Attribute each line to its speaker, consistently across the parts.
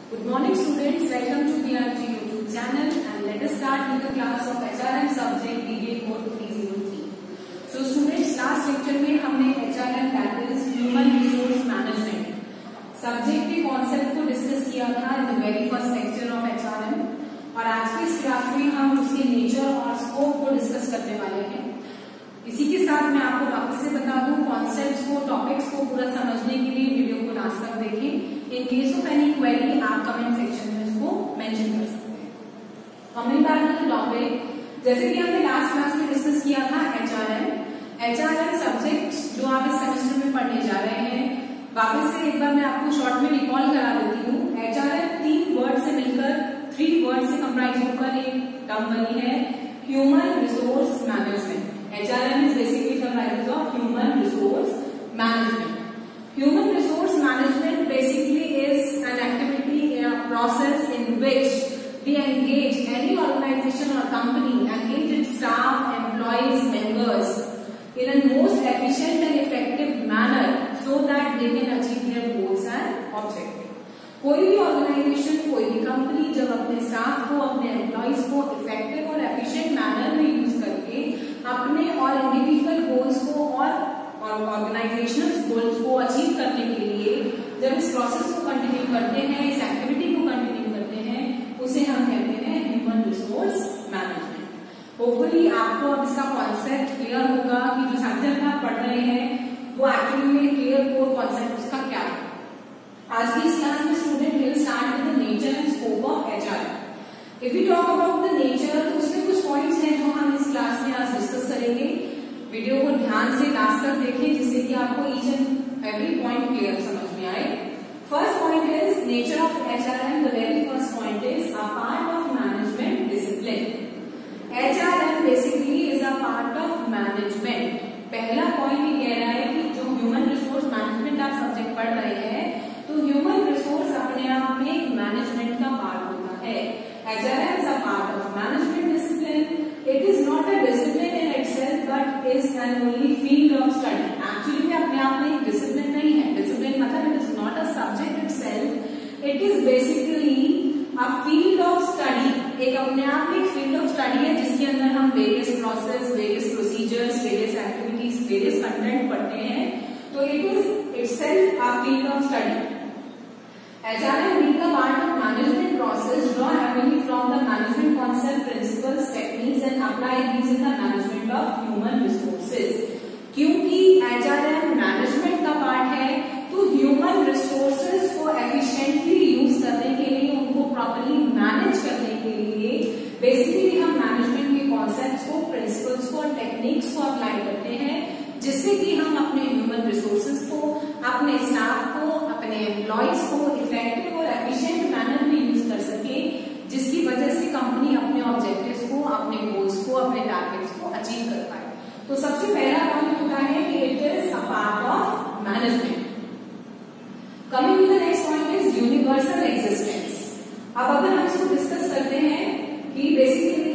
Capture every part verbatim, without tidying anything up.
Speaker 1: Good morning students, welcome to B R G YouTube channel and let us start with the class of H R M subject D D A code three oh three. So students, last lecture में हमने H R M that is Human Resource Management subject के concept को discuss किया था in the very first lecture of H R M और आज की इस क्लास में हम उसके nature और scope को discuss करने वाले हैं। इसी के साथ मैं आपको वापस से बता दूं कॉन्सेप्ट्स को टॉपिक्स को पूरा समझने के लिए वीडियो को लास्ट तक देखें। In case of any query आप कमेंट सेक्शन में इसको मेंशन कर सकते हैं। Coming back to the topic, जैसे कि हमने लास्ट क्लास में डिस्कस किया था एचआरएम एचआरएम सब्जेक्ट जो आप इस सेमेस्टर में पढ़ने जा रहे हैं, वापस से एक बार मैं आपको शॉर्ट में रिकॉल करा देती हूँ। एचआरएम तीन वर्ड से मिलकर थ्री वर्ड से कंप्राइज होकर एक टर्म बनी है, human resource management. H R M is basically comprises of human resource management. Human resource management basically is an activity, a process in which we engage any organization or company, engage its staff, employees, members in a most efficient and effective manner so that they can achieve their goals and objectives. कोई भी organisation, कोई भी company जब अपने staff को, अपने employees को effective और एफिशिएंट मैनर में यूज करके अपने और इंडिविजुअल गोल्स को और ऑर्गेनाइजेशनल गोल्स को अचीव करने के लिए जब इस प्रोसेस को कंटिन्यू करते हैं, इस एक्टिविटी को कंटिन्यू करते हैं, उसे हम कहते हैं ह्यूमन रिसोर्स मैनेजमेंट। होपफुली आपको अब इसका कॉन्सेप्ट क्लियर होगा कि जो सब्जेक्ट आप पढ़ रहे हैं वो एक्चुअली में क्लियर कोर कॉन्सेप्ट उसका क्या है। आज की इस क्लास में student will start with the nature and scope of HRM. If you talk about the nature, तो उसमें कुछ पॉइंट्स हैं जो हम इस क्लास में आज डिस्कस करेंगे। वीडियो को ध्यान से लास्ट तक देखें जिससे कि आपको each and every point clear समझ में आए। First point is nature of HRM. The very first point is a part of management discipline. HRM basically is a part of management. पहला पॉइंट ये कह रहा है कि जो ह्यूमन रिसोर्स मैनेजमेंट आप सब्जेक्ट पढ़ रहे हैं, तो ह्यूमन रिसोर्स अपने आप में एक मैनेजमेंट का पार्ट होता है। H R M is a part of management discipline. It is not a discipline in itself, but is an only field of study. Actually, में अपने आप में एक discipline नहीं है। Discipline मतलब it is not a subject itself. It is basically a field of study. एक अपने आप में एक field of study है जिसके अंदर हम various process, various procedures, various activities, various content पढ़ते हैं। तो it is itself a field of study. H R M being a part of management process draw heavily from the management concept, principles, techniques and apply these in the management of human resources. क्योंकि H R M management का part है, तो human resources को efficiently use करने के लिए, उनको properly manage करने के लिए बेसिकली हम मैनेजमेंट के कॉन्सेप्ट्स को, प्रिंसिपल्स को, टेक्निक्स को अप्लाई करते हैं, जिससे कि हम अपने ह्यूमन रिसोर्सेज को, अपने स्टाफ को, अपने एम्प्लॉइज को इफेक्टिव और एफिशिएंट मैनर में यूज कर सके, जिसकी वजह से कंपनी अपने ऑब्जेक्टिव्स को, अपने गोल्स को, अपने टारगेट्स को अचीव कर पाए। तो सबसे पहला पॉइंट होता है कि it is a part of management. Coming to the next point is universal existence. अब अगर हम इसको डिस्कस करते हैं कि basically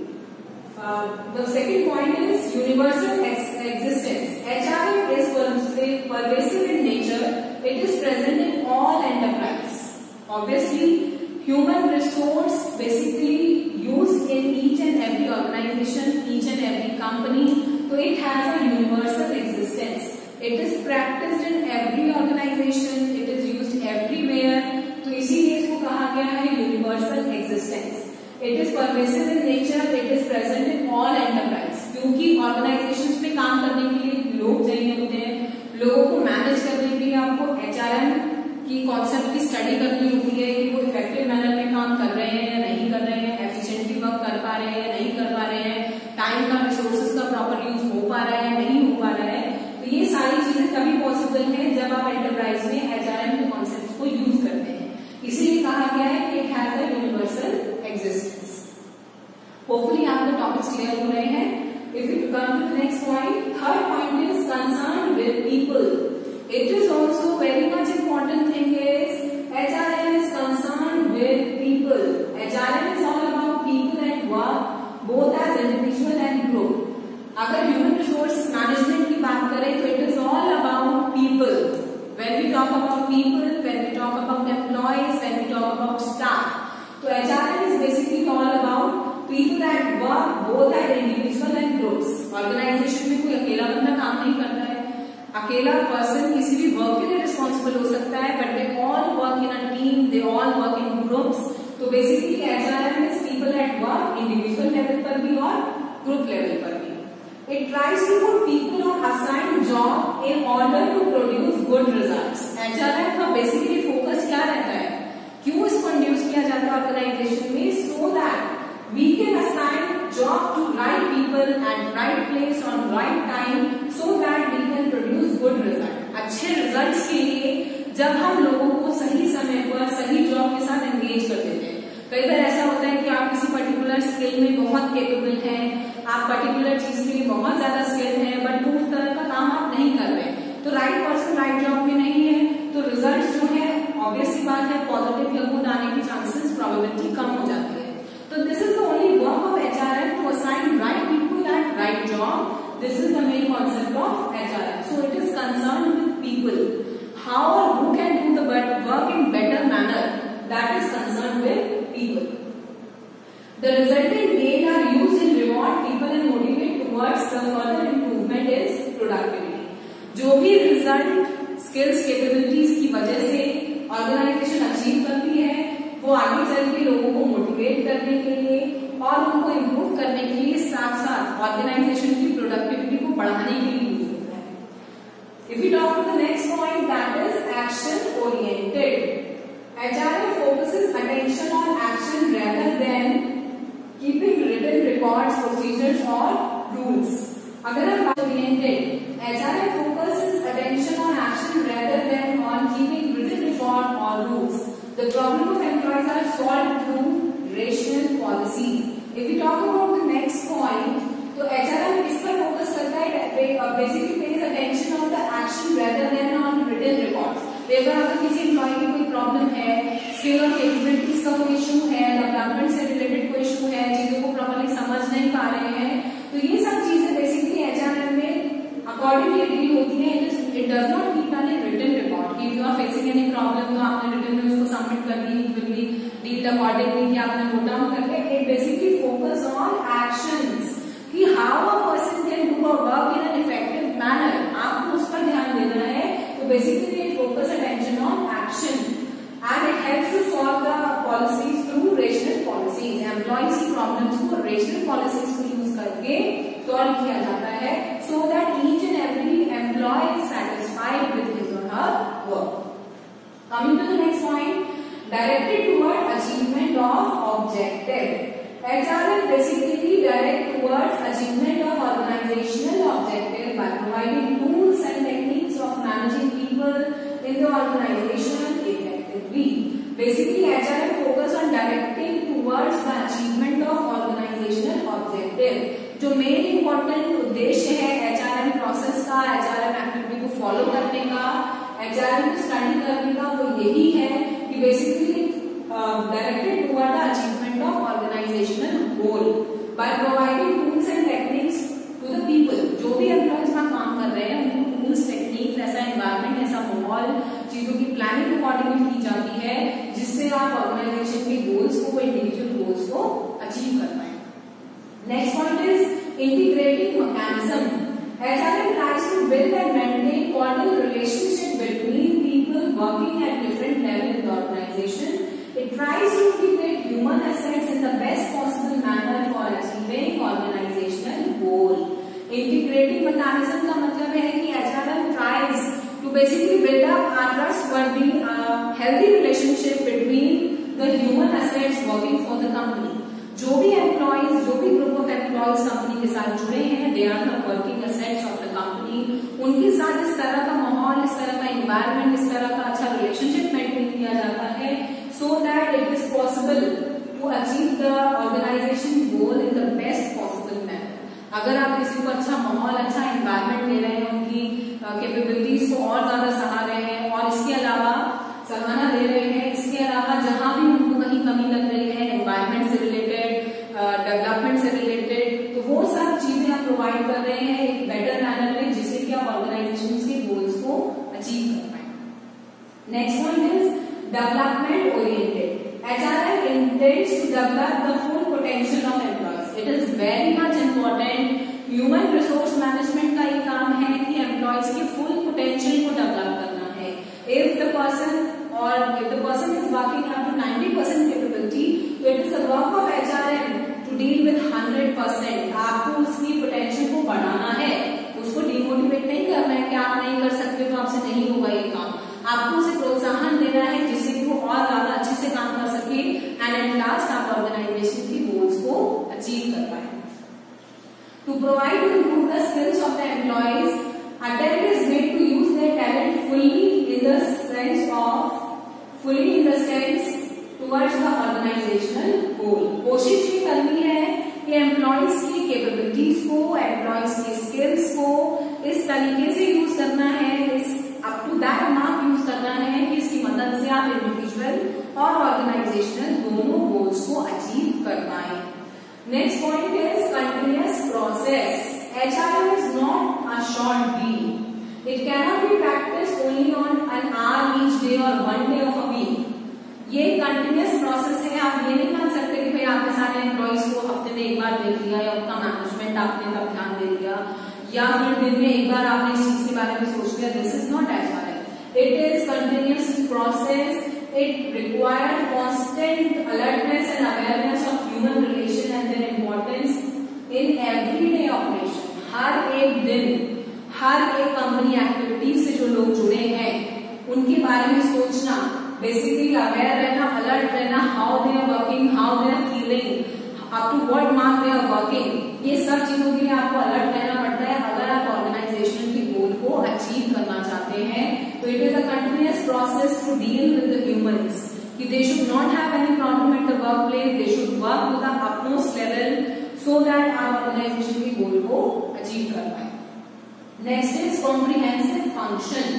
Speaker 1: the second point is universal existence. H R M is pervasive in nature. It is present in all enterprise. Obviously, human resource basically used in each and every organization, each and every company. So it has a universal existence. It is practiced in every organization. It is used everywhere. तो इसीलिए इसको कहा गया है universal existence. It is pervasive in nature. It is present in all enterprise. क्योंकि organisations में काम करने के लिए लोग चाहिए होते हैं, लोगों को मैनेज करने के लिए आपको एचआरएम की कॉन्सेप्ट की स्टडी करनी होती है कि वो इफेक्टिव मैनर में काम कर रहे हैं या नहीं कर रहे हैं, एफिशिएंटली वर्क कर पा रहे हैं या नहीं कर पा रहे हैं, टाइम का, रिसोर्सेज का प्रॉपर यूज हो पा रहा है या नहीं हो पा रहा है। तो ये सारी चीजें तभी पॉसिबल है जब आप एंटरप्राइज में एचआरएम के कॉन्सेप्ट को यूज करते हैं। इसलिए कहा गया है कि it has a universal existence. Hopefully आपको टॉपिक्स क्लियर हो रहे हैं। If you come to the next point, third point is concerned with people. It is also very much important thing is H R M is concerned with people. H R M is all about people at work, both as individual and group. अगर human resource management की बात करें तो it is all about people. When we talk about people, when we talk about employees, when we talk talk about staff. तो H R M is basically all about people that work both at individual and groups. Organization में कोई अकेला बंदा काम नहीं करता है, अकेला पर्सन किसी भी वर्क के लिए रिस्पॉन्सिबल हो सकता है, but they all work in a team, they all work in groups. तो basically H R M is people that work individual level पर भी और ग्रुप लेवल पर भी. It tries to put people on assigned job in order to produce good results. H R M का basically focus क्या रहता है, क्यों इसको इंड्यूस किया जाता है ऑर्गेनाइजेशन में, so that we can assign job to right people at right place on right time so that we can produce good result. अच्छे रिजल्ट्स के लिए जब हम लोगों को सही समय पर सही जॉब के साथ एंगेज कर देते हैं. कई बार ऐसा होता है कि आप किसी पर्टिकुलर स्किल में बहुत केपेबल हैं, आप पर्टिकुलर चीज के लिए बहुत ज्यादा स्किल हैं, बट उस तरह का काम आप नहीं कर रहे, तो राइट पर्सन राइट जॉब में नहीं है, तो रिजल्ट जो है ऑब्वियस सी बात है पॉजिटिव या गुड आने की चांसेस प्रोबेबिलिटी कम हो जाती है. So this is the only work of H R M to assign right people at right job. This is the main concept of H R M. So it is concerned with people. How or who can do the work in better manner, that is concerned with people. The resultant gain are used in reward people and motivate towards the further improvement is productivity. जो भी result skills capabilities की वजह से organisation achieve करती है, वो आगे चल के लोगों को मोटिवेट करने के लिए और उनको इम्प्रूव करने के लिए साथ साथ ऑर्गेनाइजेशन की प्रोडक्टिविटी को बढ़ाने के लिए यूज होता है. If you talk to the next point, that is action oriented. H R M focuses attention on action rather than keeping written records, procedures or rules. अगर हम बात oriented, H R M focuses attention on action rather than on keeping written record or rules. The problem of employees are solved through rational policies. If we talk about the next point, तो H R M किस पर focus करता है, basically pays attention on the action rather than on written records. अगर अगर किसी employ की कोई प्रॉब्लम है, स्किल और कैपेबिलिटीज का कोई इशू है, डेवलपमेंट से रिलेटेड कोई इशू है, चीजों को प्रॉपर्ली समझ नहीं पा रहे हैं, तो ये सब चीजें बेसिकली H R M में अकॉर्डिंगली डील होती है. It does not keep any written record. If you are facing any problem तो आपने रिटन में उसको सबमिट कर दी, विल बी डील्ड अकॉर्डिंगली कि आपने नोट डाउन करके. It basically focus on actions कि how a person can do a work in an effective manner. आपको उस पर ध्यान देना है. तो basically it focus attention on action and it helps to solve the policies through rational policies. Employees की problems को rational policies को use करके solve किया जाता है, so that each and every employee is satisfied with his or her work. Coming to the next point, directed toward achievement of objective. H R M basically direct towards achievement of organizational objective by providing tools and techniques of managing people in the organization effectively. Basically, H R M focus on directing towards the achievement of organizational objective. जो main important उद्देश्य है H R M process का, H R M activity को follow करने का, H R M को study करने का, वो यही है कि basically directed toward the achievement of organisational goal by providing tools and techniques to the people. जो भी एम्प्लॉयज वहां काम कर रहे हैं उनको टूल्स, टेक्निक्स, ऐसा एनवायरमेंट, ऐसा माहौल, चीजों की प्लानिंग अकॉर्डिंगली की जाती है जिससे आप ऑर्गेनाइजेशन के गोल्स को, इंडिविजुअल गोल्स को अचीव कर पाए. Next point is integrating mechanism. H R M tries to build and maintain cordial relationship between people working at different levels in the organization. It tries to integrate human assets in the best possible manner for achieving organizational goal. Integrating mechanism का मतलब है कि H R M tries to basically build up a trustworthy, uh, healthy relationship between the human assets working for the company. जो भी employees, जो भी group of employees company के साथ जुड़े हैं, they are the working assets of the company. उनके साथ इस तरह का माहौल, इस तरह का एनवायरमेंट, इस तरह का अच्छा रिलेशनशिप मेंटेन किया जाता है, so that it is possible to achieve the organisation goal in the best possible manner. अगर आप किसी को अच्छा माहौल, अच्छा एनवायरमेंट दे रहे हैं, उनकी कैपेबिलिटीज को और ज्यादा सराह रहे हैं और इसके अलावा सराहना दे रहे हैं, इसके अलावा जहां भी उनको कहीं कमी लग रही है एनवायरमेंट से रिलेटेड, डेवलपमेंट से रिलेटेड, तो वो सब चीजें आप प्रोवाइड कर रहे हैं एक बेटर मैनर में, जिससे कि आप ऑर्गेनाइजेशन के गोल्स को अचीव कर पाए. Next point is development oriented. H R M intends to develop the full potential of employees. It is very much important. Human resource management का ये काम है कि एम्प्लॉयज के फुल पोटेंशियल को डेवलप करना है. इफ द पर्सन और if the person is working up to ninety percent capability, तो it is the work of H R M to deal with hundred percent. आपको उसकी पोटेंशियल को बढ़ाना है, उसको डिमोटिवेट नहीं करना है कि आप नहीं कर सकते तो आपसे नहीं होगा ये काम. आपको उसे प्रोत्साहन देना है जिससे कि वो और ज्यादा अच्छे से काम कर सके एंड एट लास्ट आप ऑर्गेनाइजेशन की गोल्स को अचीव कर पाए. To provide to improve the skills of the employees, attempt is made to use their talent fully in the sense of fully in the sense towards the organizational goal. कोशिश ये करनी है कि employees की capabilities को, employees की skills को इस तरीके से यूज करना है, इस up to that mark use करना है कि इसकी मदद से आप इंडिविजुअल और ऑर्गेनाइजेशनल दोनों गोल्स को अचीव कर पाए. Next point is continuous process. H R M is not a short deal. It cannot be practiced only on an hour each day or one day of a week. ये continuous process है. आप ये नहीं मान सकते कि भाई आपके सारे एम्प्लॉइज को हफ्ते में एक बार देख लिया या उनका मैनेजमेंट आपने तब ध्यान दे दिया या फिर दिन में एक बार आपने इस चीज के बारे में सोच लिया. This is not H R M. It is continuous process. It requires constant alertness and awareness of human relation and their importance in everyday operation. हर एक दिन, हर एक कंपनी एक्टिविटी से जो लोग जुड़े हैं उनके बारे में सोचना, बेसिकली अवेयर रहना, अलर्ट रहना, how they are working, how they are feeling, up to what mark they are working. ये सब चीजों के लिए आपको अलर्ट रहना पड़ता है अगर आप ऑर्गेनाइजेशन की गोल को अचीव करना चाहते हैं. तो it is a continuous process to deal with the humans कि they should not have any problem at the work place, they should work with the upmost level so that आप organisation की goal को achieve कर पाए. Next is comprehensive function.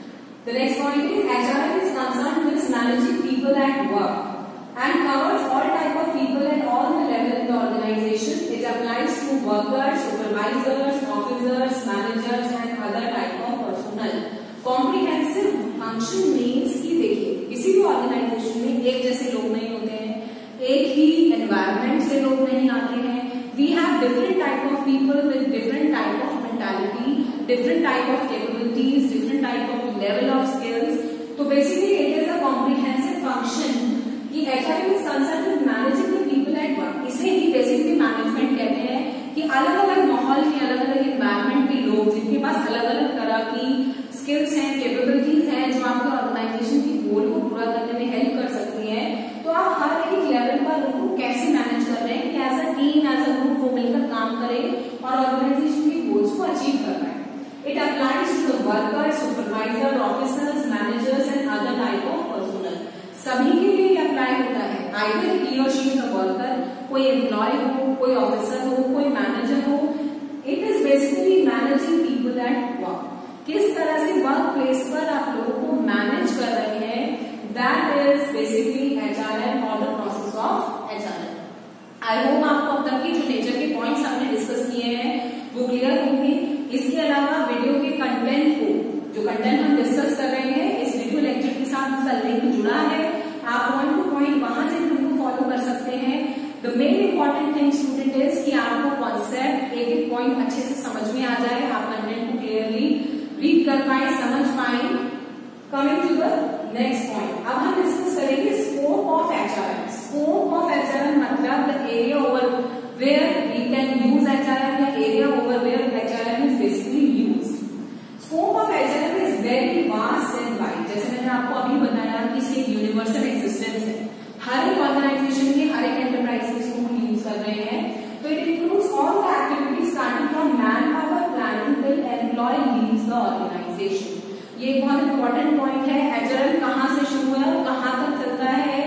Speaker 1: The next point is H R M is concerned with managing people at work and covers all type of people at all the level in the organization. It applies to workers, supervisors, officers, managers and other type of personnel. Comprehensive function means कि देखिए किसी भी organisation में एक जैसे लोग नहीं होते हैं, एक ही एनवायरमेंट से लोग नहीं आते हैं. We have different type of people with different type of mentality, different type of capabilities, different type of level of skills. तो basically it is a comprehensive function कि H R M is concerned with managing the people at work. इसे ही basically management कहते हैं कि अलग अलग माहौल के, अलग अलग एनवायरमेंट के लोग जिनके पास अलग अलग तरह की स्किल्स हैं, कैपेबिलिटीज हैं जो आपके ऑर्गेनाइजेशन की गोल को पूरा करने में हेल्प कर सकती हैं. तो आप हर एक लेवल पर उनको कैसे मैनेज कर रहे हैं कि as a team, as a group वो मिलकर काम करें और ऑर्गेनाइजेशन की गोल्स को अचीव कर पाए. It applies to the worker, supervisor, officers, managers and other type of personnel. सभी के लिए अप्लाई होता है. आइदर ही और शी इज अ वर्कर, कोई एम्प्लॉय हो, कोई ऑफिसर हो, कोई मैनेजर हो. It is basically managing people at work. किस तरह से वर्क प्लेस पर आप लोगों को मैनेज कर रहे हैं, that is basically H R M और the process of H R M. I hope आपको अब तक की जो नेचर के पॉइंट्स हमने डिस्कस किए हैं वो क्लियर होंगे. इसके अलावा वीडियो के कंटेंट को, जो कंटेंट हम डिस्कस कर रहे हैं इस वीडियो लेक्चर के साथ उसका लिंक जुड़ा है, आप पॉइंट टू पॉइंट वहां से उनको फॉलो कर सकते हैं. The main important thing student is कि आपको कॉन्सेप्ट एक एक पॉइंट अच्छे से समझ में आ जाए, आप कंटेंट को क्लियरली रीड कर पाए, समझ पाए. Coming to the next point, अब हम डिस्कस करेंगे scope of H R M. Scope of H R M मतलब the area over where we can use H R M या area over where H R M is basically used. Scope of H R M is very vast and wide. जैसे मैंने आपको अभी बताया कि इसकी universal existence है. हर एक ऑर्गेनाइजेशन में, हर एक एंटरप्राइज में इसको हम यूज कर रहे हैं. तो it includes all the activities starting from manpower planning till employee leaves the organisation. ये बहुत इंपॉर्टेंट पॉइंट है. H R M कहाँ से शुरू है और कहाँ तक चलता है?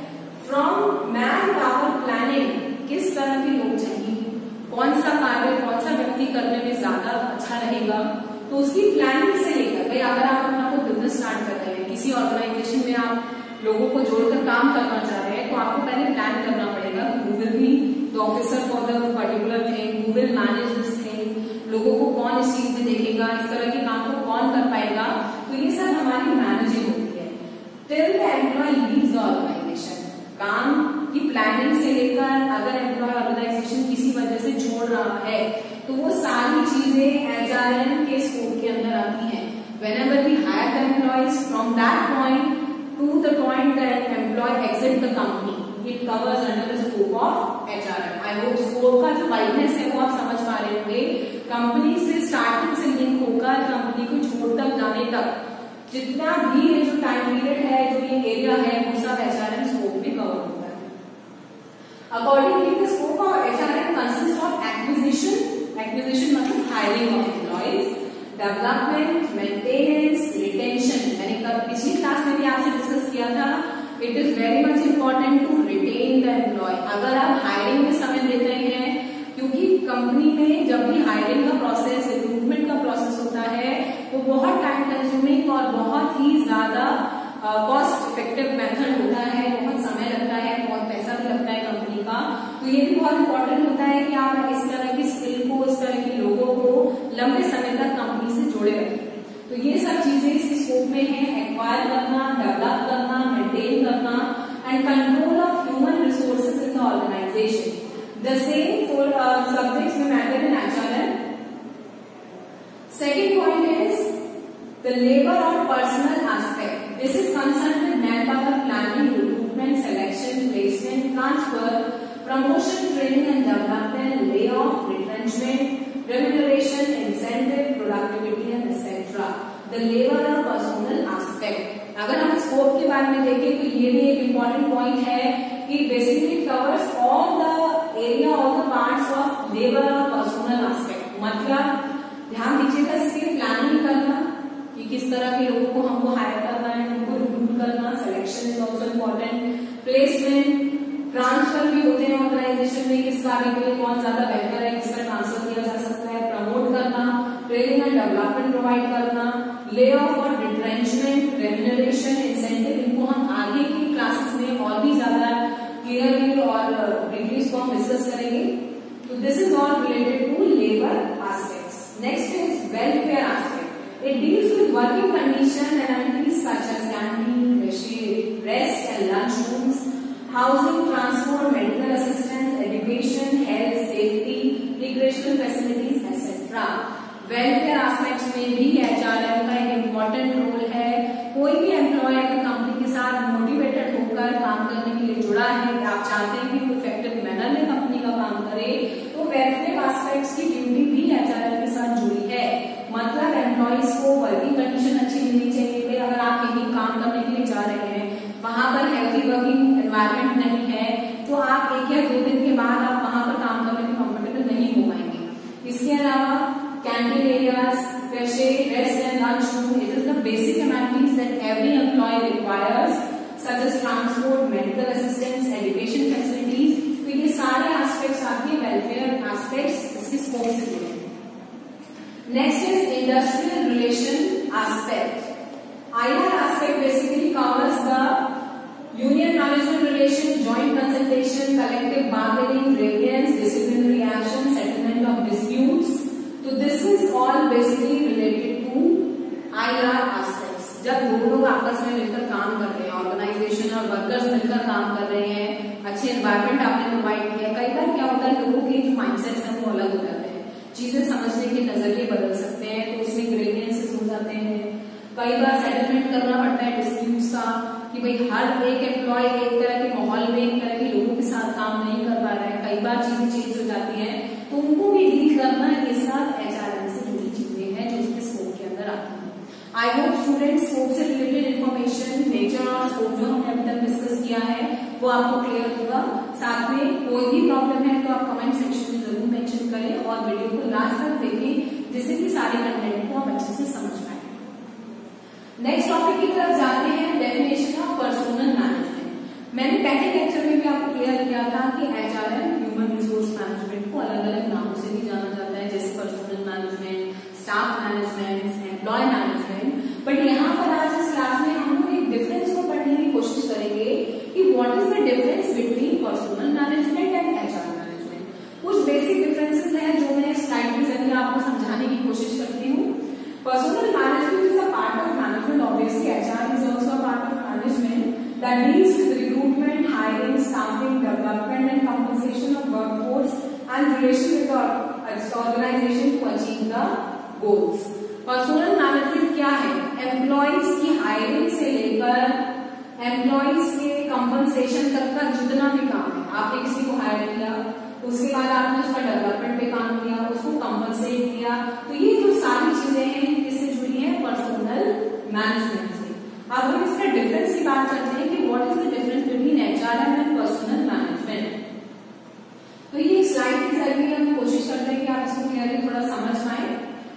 Speaker 1: फ्रॉम मैन पावर प्लानिंग, किस तरह के लोग चाहिए, कौन सा कार्य, कौन सा व्यक्ति करने में ज्यादा अच्छा रहेगा, तो उसकी प्लानिंग से लेकर भाई अगर आप अपना कोई बिजनेस स्टार्ट कर रहे हैं, किसी ऑर्गेनाइजेशन में आप लोगों को जोड़कर काम करना चाह रहे हैं, तो आपको पहले प्लान करना पड़ेगा. Who will be the officer for the particular thing, who will manage this thing, लोगों को कौन इस चीज में देखेगा, इस तरह के काम को कौन कर पाएगा. तो ये सब हमारी मैनेजिंग होती है. Till the employee leaves the organisation, काम प्लानिंग से लेकर अगर एम्प्लॉय ऑर्गेनाइजेशन किसी वजह से छोड़ रहा है तो वो सारी चीजें एचआरएम के स्कोप के अंदर आती हैं। Whenever we hire the employees, from that point to the point that employee exit the company, it covers under the scope of H R M. I hope scope का जो वाइडनेस है वो आप समझ पा रहे होंगे। कंपनी से स्टार्टिंग से लिंक होकर कंपनी को छोड़ तक जाने तक जितना भी ये जो टाइम पीरियड है, जो ये एरिया है, वो सब H R M स्कोप में कवर होता है। Accordingly, the scope of H R M consists of acquisition, acquisition मतलब hiring of employees, development, maintenance, retention. मैंने कल पिछली क्लास में भी आपसे डिस्कस किया था, it is very much important to retain the employee. अगर आप हायरिंग में समय देते हैं, क्योंकि कंपनी में जब भी हायरिंग का प्रोसेस, रिक्रूटमेंट का प्रोसेस होता है, वो बहुत टाइम कंज्यूमिंग और बहुत ही ज्यादा कॉस्ट इफेक्टिव मेथड होता है, बहुत समय लगता है, बहुत पैसा भी लगता है कंपनी का। तो ये भी बहुत इंपॉर्टेंट होता है कि आप इस तरह की स्किल को, इस तरह के लोगों को लंबे समय तक कंपनी से जोड़े रखें। तो ये सब चीजें इसके स्कोप में है, एक्वायर करना, डेवलप करना, मेंटेन करना and control of human resources in the organisation. The same four subjects में matter in HRM. Second point is the labour और personnel aspect. This is concern with manpower planning, recruitment, selection, placement, transfer, promotion, training and development, layoff, retrenchment, remuneration, incentive, productivity and et cetera. The labor और personal aspect. अगर हम scope के बारे में देखें तो ये भी एक इम्पोर्टेंट पॉइंट है कि basically covers all the area, all the parts of labour और पर्सनल एस्पेक्ट। मतलब ध्यान दीजिएगा, इसकी प्लानिंग करना कि किस तरह के लोगों को हमको हायर करना है, उनको रिक्रूट करना, selection is also important, placement, transfer भी होते हैं ऑर्गेनाइजेशन में, किस कार्य के लिए कौन ज्यादा बेहतर है, किसका ट्रांसफर किया जा सकता है, प्रमोट करना, ट्रेनिंग एंड डेवलपमेंट प्रोवाइड करना, ले ऑफ और रिट्रेंचमेंट, रेम्यूनरेशन, इंसेंटिव। इनको हम आगे की क्लासेस में और भी ज्यादा क्लियरली और ब्रीफली इसको हम डिस्कस करेंगे। तो this is all related to labour aspects. Next is welfare aspect. It deals with working condition and amenities such as canteen, rest and lunch rooms, housing, transport, medical assistance, education, health, safety, recreational facilities, et cetera. Welfare aspects में भी HRM का एक important role है। कोई भी employ अगर company के साथ मोटिवेटेड होकर काम करने के लिए जुड़ा है, आप चाहते हैं कि वो इफेक्टिव मैनर में कंपनी का काम करे, तो वेलफेयर एस्पेक्ट्स की ड्यूटी भी एचआरएम के साथ जुड़ी है। मतलब एम्प्लॉइज को वर्किंग कंडीशन अच्छी मिलनी चाहिए। अगर आप कहीं काम करने के लिए जा रहे हैं, वहां पर हेल्थी वर्किंग एनवायरनमेंट नहीं है, तो आप एक या दो दिन के बाद आप वहां पर काम करने में कंफर्टेबल नहीं हो पाएंगे। इसके अलावा canteen areas, rest and lunch room, it is the basic amenities that every employee requires, such as transport, medical assistance, education facilities। तो ये सारे एस्पेक्ट्स आपके वेलफेयर एस्पेक्ट्स इसके स्कोप से जुड़े हैं। Next is industrial relation aspect. I R aspect basically covers the union management relation, joint consultation, collective bargaining, grievance, disciplinary action, settlement of disputes. So this is all basically related to I R aspects. जब दो लोग आपस में मिलकर काम कर रहे हैं, ऑर्गेनाइजेशन और वर्कर्स मिलकर काम कर रहे हैं, अच्छे एनवायरमेंट आपने प्रोवाइड किया, कई बार क्या होता है लोगों के जो माइंडसेट्स हैं वो अलग हो जाते हैं, चीजें समझने के नजरिए बदल सकते हैं, तो उसमें ग्रीवेंसेस हो जाते हैं। कई बार सेटलमेंट करना पड़ता है डिस्प्यूट्स का कि भाई हर एक एम्प्लॉय एक तरह के माहौल में, एक तरह के लोगों के साथ काम नहीं कर पा रहा है, कई बार चीजें चेंज हो जाती हैं, तो उनको भी डील करना ये सब एचआरएम से जुड़ी चीजें हैं जो उसके स्कोप के अंदर आती हैं। आई होप स्टूडेंट्स स्कोप से रिलेटेड इन्फॉर्मेशन, नेचर और स्कोप जो हमने अभी तक डिस्कस किया है वो आपको क्लियर होगा। साथ में कोई भी प्रॉब्लम है तो आप कमेंट सेक्शन में जरूर मेंशन करें और वीडियो को लास्ट तक देखें जिससे कि सारे कंटेंट को आप अच्छे से समझ पाए। नेक्स्ट टॉपिक की तरफ जाते हैं, डेफिनेशन ऑफ पर्सनल मैनेजमेंट। मैंने पहले लेक्चर में भी आपको क्लियर किया था कि एचआरएम ह्यूमन रिसोर्स मैनेजमेंट को अलग अलग नामों से भी जाना जाता है, जैसे personal management, staff management, employ management. But यहाँ पर आज इस क्लास में हम लोग एक डिफरेंस को पढ़ने की कोशिश करेंगे कि what is the difference between personal management and HR management. कुछ बेसिक डिफरेंसेस हैं जो मैं स्लाइड के जरिए आपको समझाने की कोशिश करती हूँ। Personal management is a part of management. Obviously, H R is also a part of management that deals with recruitment, hiring, staffing, development and compensation of workforce and relation with the organization to achieve the goals. Personal management क्या है? Employees की hiring से लेकर employees के compensation तक का जितना भी काम है, आपने किसी को हायर किया, उसके बाद आपने उसका डेवलपमेंट पे काम किया, उसको कंपनसेट किया, तो ये जो सारी चीजें हैं किससे जुड़ी हैं? पर्सोनल मैनेजमेंट से। अब हम इसका डिफरेंस की बात करते हैं कि what is the difference between HRM and personal management. तो ये स्लाइड के जरिए हम कोशिश करते हैं कि आप इसको क्लियरली थोड़ा समझ पाए।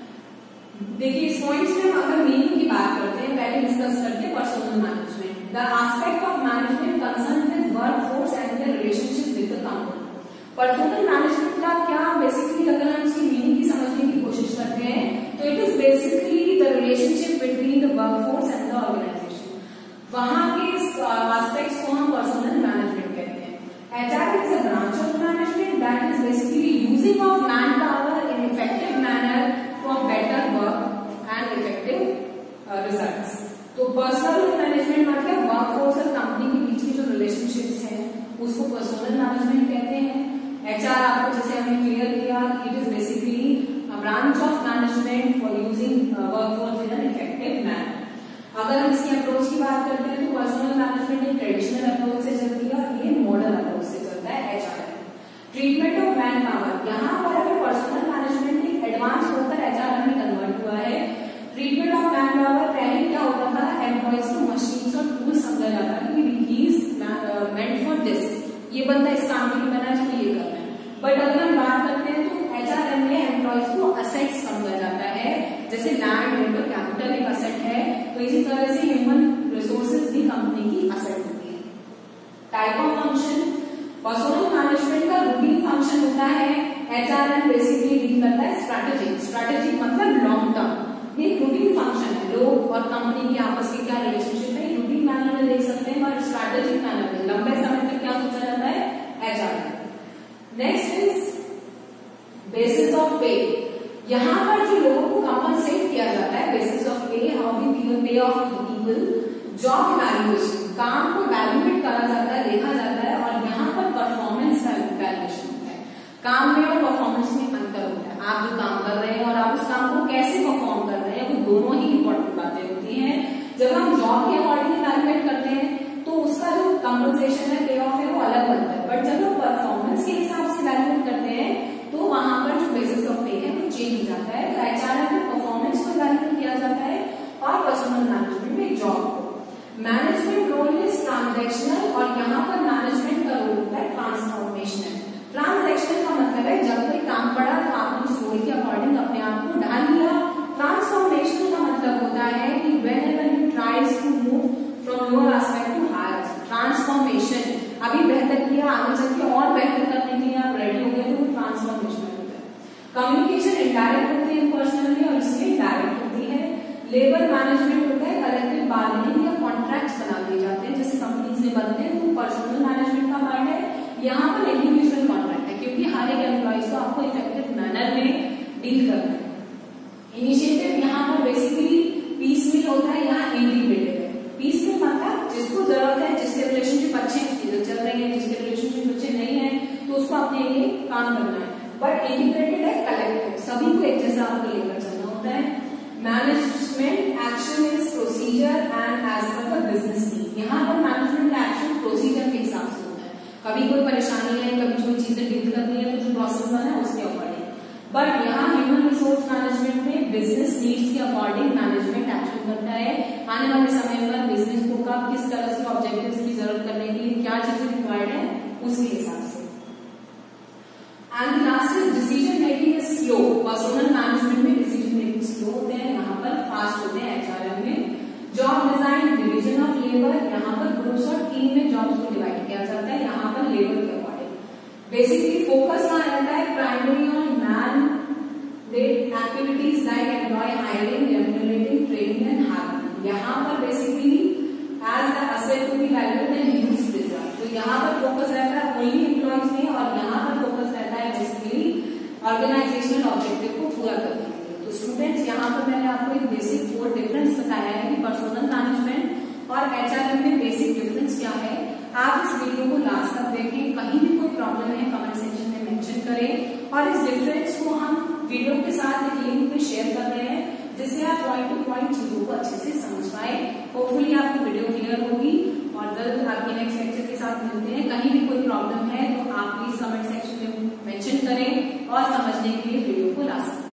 Speaker 1: देखिए इस पॉइंट्स में हम अगर मीनिंग की बात करते हैं, पहले डिस्कस करते हैं personal management. The aspect of management concern with workforce and their relationship with the company. Personal management का क्या बेसिकली अगर हम इसकी मीनिंग की समझने की कोशिश करते हैं तो it is basically the relationship between the workforce and the organisation. वहां के एस्पेक्ट्स को हम पर्सोनल मैनेजमेंट कहते हैं। HRM is a branch of management that is basically using of man power in effective manner for better work and effective results. तो personal management मतलब workforce और company के बीच की जो रिलेशनशिप्स हैं उसको पर्सनल मैनेजमेंट कहते हैं। एचआर आपको जैसे हमने क्लियर किया, it is basically a branch of management for using workforce in an effective manner. अगर हम इसकी अप्रोच की बात करते हैं तो पर्सनल मैनेजमेंट एक ट्रेडिशनल अप्रोच से चलती है और ये मॉडर्न अप्रोच से चलता है HR. Treatment of man power, यहाँ पर अगर पर्सनल मैनेजमेंट एक एडवांस होकर एचआर में कन्वर्ट हुआ है। ट्रीटमेंट ऑफ मैन पावर पहले क्या होता था, एम्प्लॉइज को मशीन्स और टूल्स समझा जाता है कि he is meant for this, ये बंदा इस काम के लिए बना है, इसको ये करना है। बट अगर हम बात करते हैं तो एचआरएम में एम्प्लॉइज को असेट्स समझा जाता है, जैसे लैंड लेबर कैपिटल एक असेट है, तो इसी तरह से ह्यूमन रिसोर्सेज भी कंपनी की असेट होती है। Type of function, personal management का रूटीन फंक्शन होता है, एचआरएम बेसिकली डील करता है स्ट्रैटेजिक। स्ट्रैटेजिक मतलब लॉन्ग टर्म, ये रूटीन फंक्शन है। लोग और कंपनी के आपस के क्या रिलेशनशिप है, रूटीन मैनर में देख सकते हैं, और स्ट्रैटेजिक मैनर में लंबे समय तक क्या सोचा जाता है, HRM. Next is basis of pay. यहाँ पर जो लोगों को कंपनसेट किया जाता है, basis of pay, how the people pay of people, job evaluation, काम को इवैल्यूएट करा जाता है, देखा जाता है, और यहाँ पर परफॉर्मेंस का इवैल्यूएशन होता है। काम में और परफॉर्मेंस में अंतर होता है। आप जो काम कर रहे हैं और आप उस काम को कैसे परफॉर्म कर रहे हैं, वो दोनों ही इंपॉर्टेंट बातें होती हैं। जब हम जॉब के अकॉर्डिंग इवैल्यूएट करते हैं तो उसका जो कंपनसेशन है, पे ऑफ है, वो अलग बनता है। बट जब हम परफॉर्मेंस के हिसाब से इवैल्यूएट करते हैं तो वहां पर जो बेसिस ऑफ पे है वो चेंज हो जाता है। तो एचआरएम में परफॉर्मेंस को इवैल्यूएट किया जाता है और पर्सनल मैनेजमेंट में जॉब को। मैनेजमेंट रोल इज ट्रांजैक्शनल, और यहाँ पर मैनेजमेंट का रोल होता है ट्रांसफॉर्मेशनल। ट्रांजैक्शनल का मतलब है जब कोई काम पड़ा तो आपने उस रोल के अकॉर्डिंग अपने आप को ढाल लिया। ट्रांसफॉर्मेशनल का मतलब होता है कि whenever you tries to move from lower aspect to higher, transformation, अभी बेहतर किया, आगे चल के और बेहतर करने के लिए आप रेडी हो गए, तो वो ट्रांसफॉर्मेशन होता है। कम्युनिकेशन इनडायरेक्ट होती है पर्सनल में, और इसमें डायरेक्ट होती है। लेबर मैनेजमेंट होता है, कलेक्टिव बार्गेनिंग या कॉन्ट्रैक्ट्स बना दिए जाते हैं, जैसे कंपनीज में बनते हैं, तो पर्सनल मैनेजमेंट का पार्ट है। यहाँ पर इंडिविजुअल कॉन्ट्रैक्ट है, क्योंकि हर एक एम्प्लॉइज को आपको इफेक्टिव मैनर में डील करना है। इनिशिएटिव यहाँ पर बेसिकली पीस मिल होता है, यहाँ इंटीग्रेटेड है। पीस मिल मतलब जिसको जरूरत है, जिसके रिलेशनशिप अच्छे चल रहे हैं, जिसके रिलेशनशिप अच्छे नहीं है, तो उसको अपने लिए काम करना है। बट इंटीग्रेटेड है कलेक्टिव, सभी को एक जैसा आपको लेकर चलना होता है। Management action is procedure and as per the business need. यहाँ पर मैनेजमेंट एक्शन प्रोसीजर के हिसाब से होता है, कभी कोई परेशानी है, कभी कोई चीजें डील करनी है, तो जो प्रोसेस बना है उसके अकॉर्डिंग। बट यहाँ ह्यूमन रिसोर्स मैनेजमेंट में बिजनेस नीड्स के अकॉर्डिंग मैनेजमेंट एक्शन करता है। आने वाले समय पर बिजनेस को कब किस तरह से ऑब्जेक्टिव्स की जरूरत करने के लिए क्या चीजें रिक्वायर्ड है, उसके हिसाब से। And last is decision making is slow. Personal management में डिसीजन मेकिंग स्लो होते हैं, यहाँ पर फास्ट होते हैं एचआरएम में। Job design, division of labour, यहाँ पर ग्रुप्स और टीम में जॉब्स को डिवाइड किया जाता है, यहाँ पर लेबर के अकॉर्डिंग। बेसिकली फोकस कहाँ रहता है, primary on man dead activities like employ hiring, remunerating, training and hiring. यहाँ पर basically as the asset to be valued and used reserve, तो यहाँ पर फोकस रहता है ओनली एम्प्लॉयज में, और यहाँ पर फोकस रहता है बेसिकली ऑर्गेनाइजेशनल ऑब्जेक्टिव को पूरा करने के लिए। तो स्टूडेंट्स, यहाँ पर मैंने आपको एक बेसिक फोर डिफरेंस बताया है कि पर्सनल मैनेजमेंट और एचआरएम में बेसिक डिफरेंस क्या है। आप इस वीडियो को लास्ट तक देखें, कहीं भी कोई प्रॉब्लम है कमेंट सेक्शन में मेंशन करें और इस डिफरेंस को हम वीडियो के साथ एक लिंक में शेयर कर रहे हैं जिससे आप पॉइंट टू पॉइंट चीजों को अच्छे से समझ पाए। होपफुली आपको वीडियो क्लियर होगी और जल्द आपके नेक्स्ट लेक्चर के साथ मिलते हैं। कहीं भी कोई प्रॉब्लम है तो आप प्लीज कमेंट सेक्शन में मेंशन करें और समझने के लिए वीडियो को ला सकते हैं।